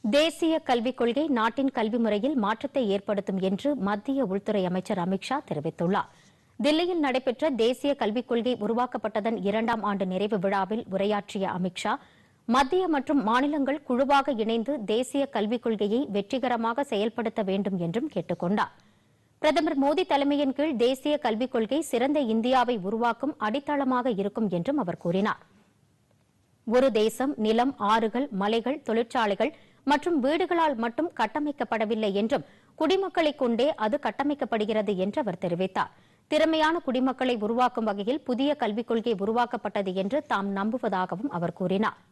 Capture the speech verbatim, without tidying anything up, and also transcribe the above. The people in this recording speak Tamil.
தேசிய கல்விக் கொள்கை நாட்டின் கல்வி முறையில் மாற்றத்தை ஏற்படுத்தும் என்று மத்திய உள்துறை அமைச்சர் அமித் ஷா தெரிவித்துள்ளார். தில்லியில் நடைபெற்ற தேசிய கல்விக் கொள்கை உருவாக்கப்பட்டதன் இரண்டாம் ஆண்டு நிறைவு விழாவில் உரையாற்றிய அமித் ஷா, மத்திய மற்றும் மாநிலங்கள் குழுவாக இணைந்து தேசிய கல்விக் கொள்கையை வெற்றிகரமாக செயல்படுத்த வேண்டும் என்றும் கேட்டுக் கொண்டார். பிரதமர் மோடி தலைமையின் கீழ் தேசிய கல்விக் கொள்கை சிறந்த இந்தியாவை உருவாக்கும் அடித்தளமாக இருக்கும் என்றும் அவர் கூறினார். ஒரு தேசம் நிலம், ஆறுகள், மலைகள், தொழிற்சாலைகள் மற்றும் வீடுகளால் மட்டும் கட்டமைக்கப்படவில்லை என்றும் குடிமக்களைக் கொண்டே அது கட்டமைக்கப்படுகிறது என்று அவர் தெரிவித்தார். திறமையான குடிமக்களை உருவாக்கும் வகையில் புதிய கல்விக் கொள்கை உருவாக்கப்பட்டது என்று தாம் நம்புவதாகவும் அவர் கூறினார்.